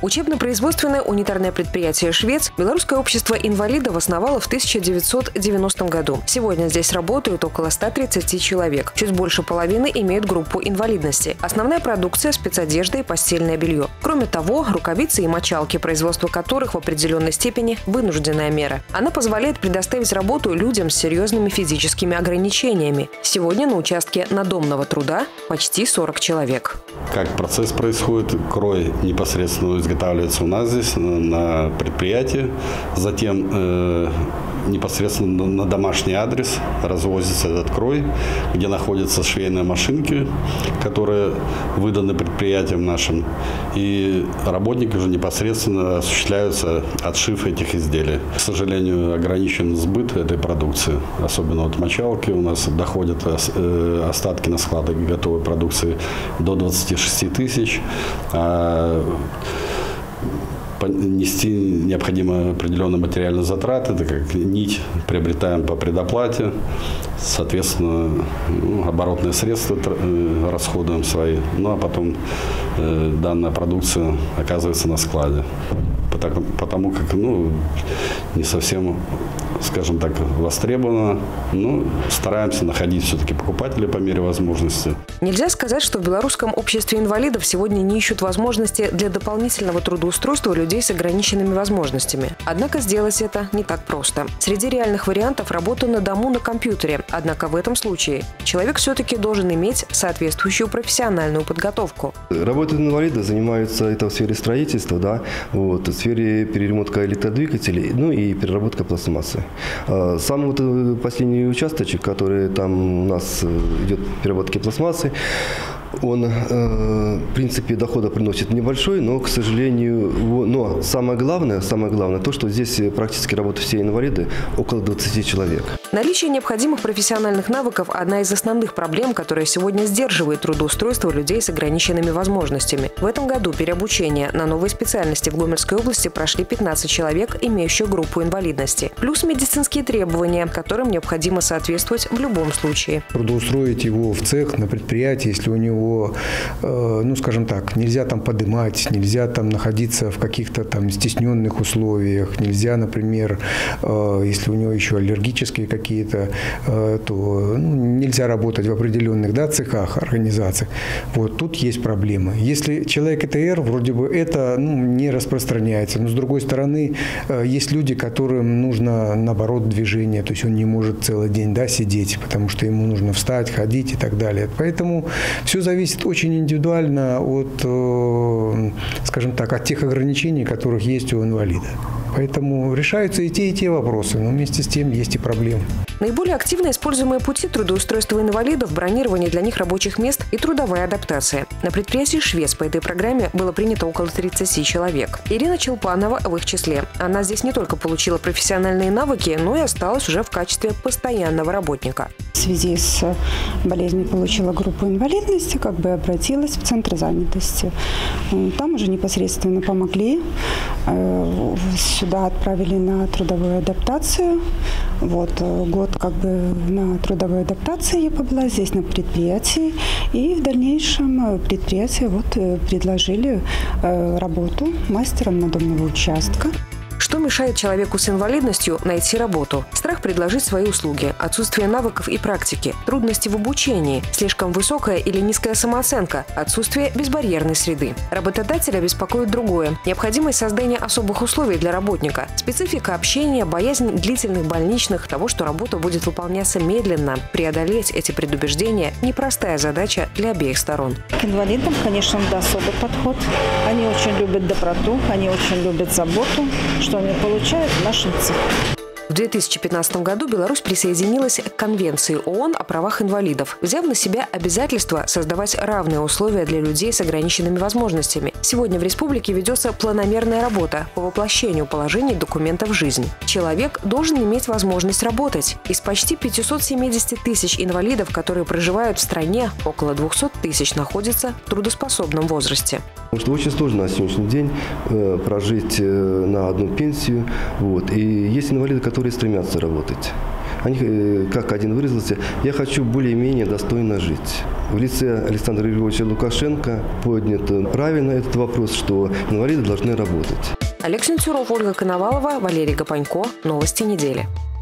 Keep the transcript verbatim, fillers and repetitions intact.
Учебно-производственное унитарное предприятие «Швец» Белорусское общество инвалидов основало в тысяча девятьсот девяностом году. Сегодня здесь работают около ста тридцати человек. Чуть больше половины имеют группу инвалидности. Основная продукция – спецодежда и постельное белье. Кроме того, рукавицы и мочалки, производство которых в определенной степени вынужденная мера. Она позволяет предоставить работу людям с серьезными физическими ограничениями. Сегодня на участке надомного труда почти сорок человек. Как процесс происходит? Крой непосредственно изготавливается у нас здесь на предприятии, затем э, непосредственно на домашний адрес развозится этот крой, где находятся швейные машинки, которые выданы предприятиям нашим, и работники уже непосредственно осуществляются отшив этих изделий. К сожалению, ограничен сбыт этой продукции, особенно от мочалки у нас доходят э, остатки на складах готовой продукции до двадцати шести тысяч. А нести необходимо определенные материальные затраты, это как нить приобретаем по предоплате, соответственно, ну, оборотные средства расходуем свои, ну а потом э, данная продукция оказывается на складе. Потому, потому как ну, не совсем, скажем так, востребовано, но стараемся находить все-таки покупателей по мере возможности. Нельзя сказать, что в Белорусском обществе инвалидов сегодня не ищут возможности для дополнительного трудоустройства людей с ограниченными возможностями. Однако сделать это не так просто. Среди реальных вариантов работа на дому на компьютере. Однако в этом случае человек все-таки должен иметь соответствующую профессиональную подготовку. Работа инвалида занимаются это в сфере строительства, да, вот, в сфере переремонтка электродвигателей, ну и переработка пластмассы. Самый вот последний участочек, который там у нас идет переработки пластмассы, он, э, в принципе, дохода приносит небольшой, но, к сожалению, но самое главное, самое главное, то, что здесь практически работают все инвалиды, около двадцати человек. Наличие необходимых профессиональных навыков – одна из основных проблем, которая сегодня сдерживает трудоустройство людей с ограниченными возможностями. В этом году переобучение на новые специальности в Гомельской области прошли пятнадцать человек, имеющих группу инвалидности. Плюс медицинские требования, которым необходимо соответствовать в любом случае. Трудоустроить его в цех, на предприятии, если у него ну, скажем так, нельзя там подымать, нельзя там находиться в каких-то там стесненных условиях, нельзя, например, если у него еще аллергические какие-то, то ну, нельзя работать в определенных да, цехах, организациях. Вот тут есть проблемы. Если человек ЭТР, вроде бы это ну, не распространяется, но с другой стороны, есть люди, которым нужно, наоборот, движение, то есть он не может целый день да, сидеть, потому что ему нужно встать, ходить и так далее. Поэтому все зависит Зависит очень индивидуально от, скажем так, от тех ограничений, которых есть у инвалида. Поэтому решаются и те, и те вопросы, но вместе с тем есть и проблемы. Наиболее активно используемые пути трудоустройства инвалидов – бронирование для них рабочих мест и трудовая адаптация. На предприятии «Швец» по этой программе было принято около тридцати человек. Ирина Челпанова в их числе. Она здесь не только получила профессиональные навыки, но и осталась уже в качестве постоянного работника. В связи с болезнью получила группу инвалидности, как бы обратилась в центр занятости. Там уже непосредственно помогли. Сюда отправили на трудовую адаптацию. Вот, год как бы на трудовой адаптации я побыла здесь на предприятии. И в дальнейшем предприятие вот предложили работу мастером надомного участка. Что мешает человеку с инвалидностью найти работу? Страх предложить свои услуги, отсутствие навыков и практики, трудности в обучении, слишком высокая или низкая самооценка, отсутствие безбарьерной среды. Работодателя беспокоит другое – необходимость создания особых условий для работника, специфика общения, боязнь длительных больничных, того, что работа будет выполняться медленно. Преодолеть эти предубеждения – непростая задача для обеих сторон. К инвалидам, конечно, да, особый подход. Они очень любят доброту, они очень любят заботу, что они получают в нашем цехе. В две тысячи пятнадцатом году Беларусь присоединилась к Конвенции ООН о правах инвалидов, взяв на себя обязательство создавать равные условия для людей с ограниченными возможностями. Сегодня в республике ведется планомерная работа по воплощению положений документа в жизнь. Человек должен иметь возможность работать. Из почти пятисот семидесяти тысяч инвалидов, которые проживают в стране, около двухсот тысяч находятся в трудоспособном возрасте. Потому что очень сложно на сегодняшний день э, прожить э, на одну пенсию. Вот. И есть инвалиды, которые стремятся работать. они, как один выразился, я хочу более-менее достойно жить. В лице Александра Григорьевича Лукашенко поднят правильно этот вопрос, что инвалиды должны работать. Олег Сенцюров, Ольга Коновалова, Валерий Гапонько. Новости недели.